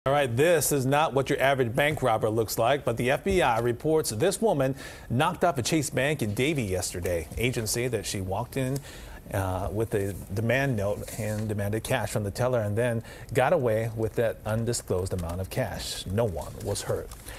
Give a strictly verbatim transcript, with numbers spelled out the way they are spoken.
All right, this is not what your average bank robber looks like, but the F B I reports this woman knocked off a Chase Bank in Davie yesterday. Agents say that she walked in uh, with a demand note and demanded cash from the teller and then got away with that undisclosed amount of cash. No one was hurt.